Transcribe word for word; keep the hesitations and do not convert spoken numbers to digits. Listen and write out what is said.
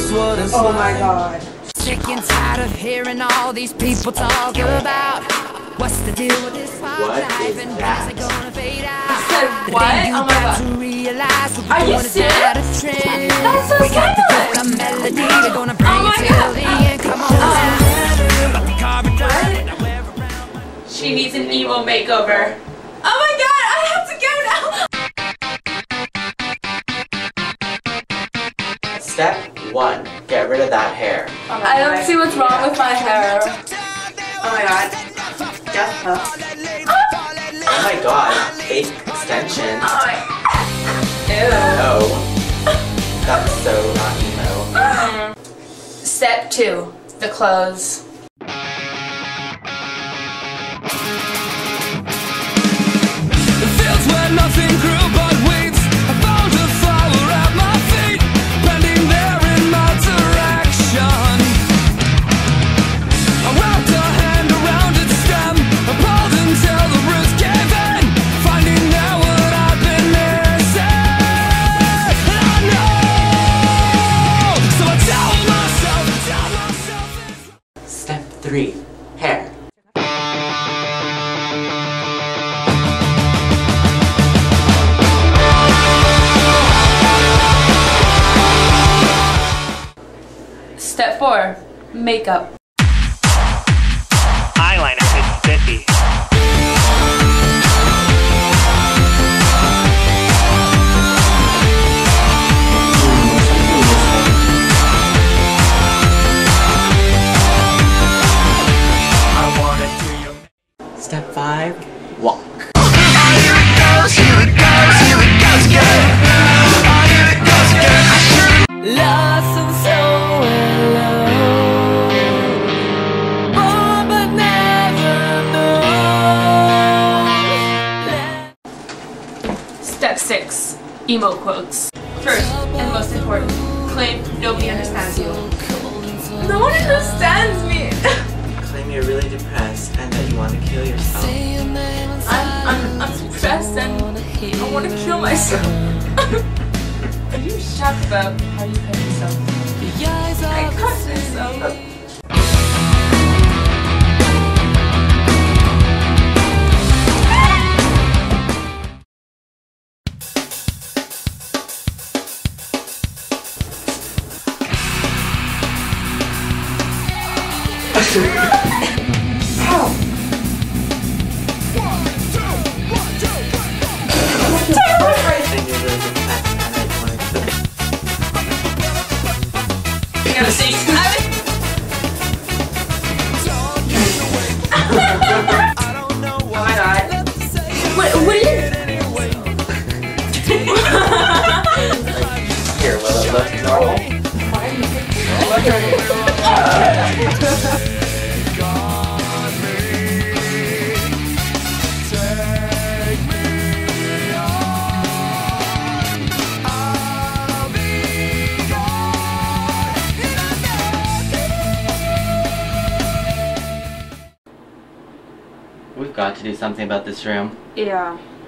Oh my god. Sick and tired of hearing all these people talk about what's the deal with this wild life and when's it gonna fade out. I said what? Oh my god. Are you serious? That's so we got sad. the melody, we're gonna bring Oh my it god. till the end. Come on now. She needs an emo makeover. Oh my god, I have to go now. Step one, get rid of that hair. Oh I don't see what's wrong with my hair. Oh my god. Death puff. Oh my god, fake extension. Oh my. Ew. Oh, that's so not emo. Step two, the clothes. Nothing grew but weeds. I found a flower at my feet, bending there in my direction. I wrapped a hand around its stem, I pulled until the roots gave in, finding there what I've been missing. And I know, so I tell myself, I tell myself. Step three, hair. Step four, makeup. Eyeliner fifty fifty. I wanna do your... Step five, walk. Here it goes, here it goes, here it goes again. Here it goes again. I should lost and so Step six, emo quotes. First, and most important, claim nobody understands you. No one understands me! Claim you're really depressed and that you want to kill yourself. I'm, I'm, I'm depressed and I want to kill myself. Are you shocked about how you cut yourself? I cut myself. What, what are you? Here, will it look normal? We've got to do something about this room. Yeah.